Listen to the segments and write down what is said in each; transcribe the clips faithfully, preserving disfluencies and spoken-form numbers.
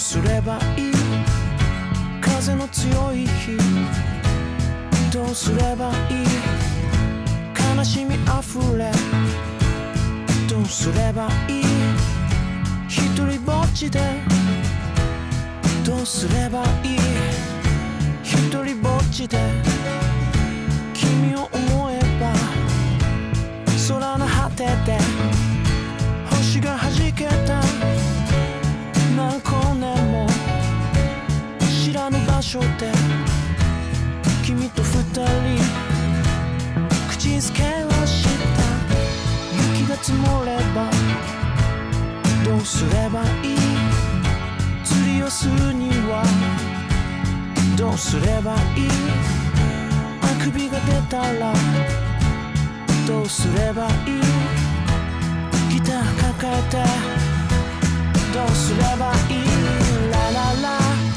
すればいい風の強い日どうすればいい悲しみあふれどうすればいい一人ぼっちでどうすればいい一人ぼっちで君を思えば空の果てで星がはじけた何光年も知らぬ場所で君と二人口づけをした雪が積もればどうすればいい釣りをするにはどうすればいいあくびが出たらどうすればいいギター抱えてどうすればいいラララ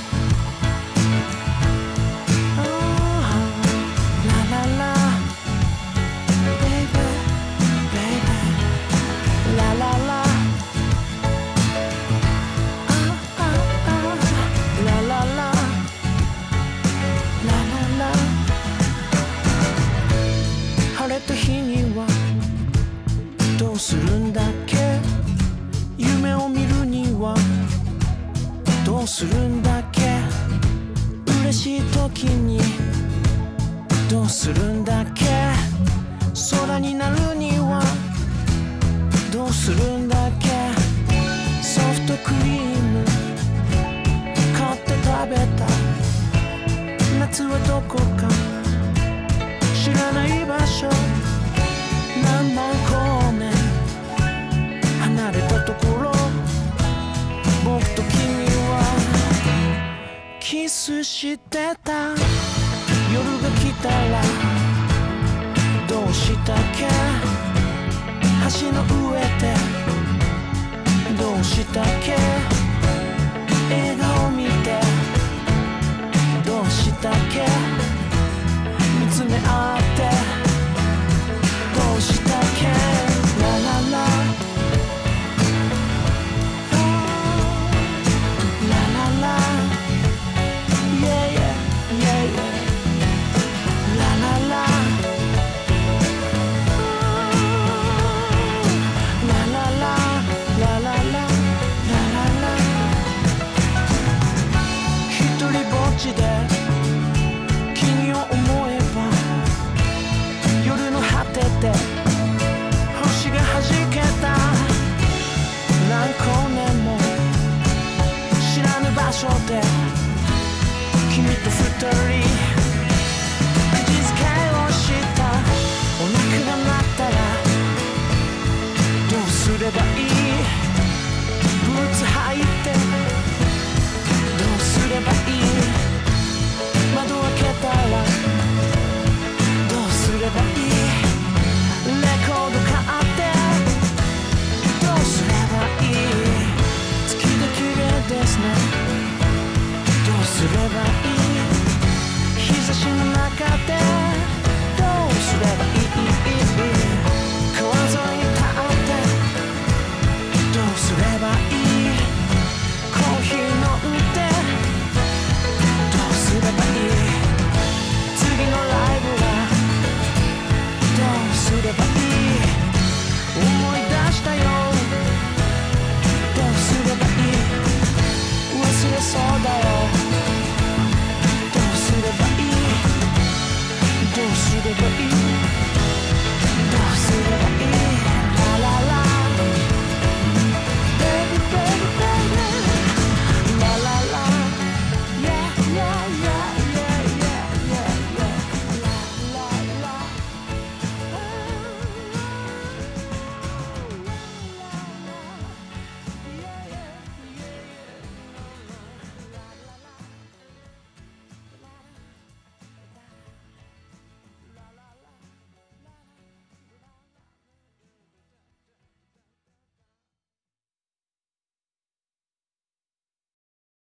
晴れた日にはどうするんだっけ夢を見るにはどうするんだっけ嬉しい時にどうするんだっけ空になるにはどうするんだっけソフトクリーム買って食べた夏はどこか知らない場所何万光年離れたところ僕と君はキスしてた夜が来たらどうしたっけ橋の上でどうしたっけ笑顔見てどうしたっけ見つめ合ってどうしたっけララララララ Yeah yeah yeah yeah ラララララララララララ一人ぼっちで君を思えば夜の果てで星がはじけた何光年も知らぬ場所で君と二人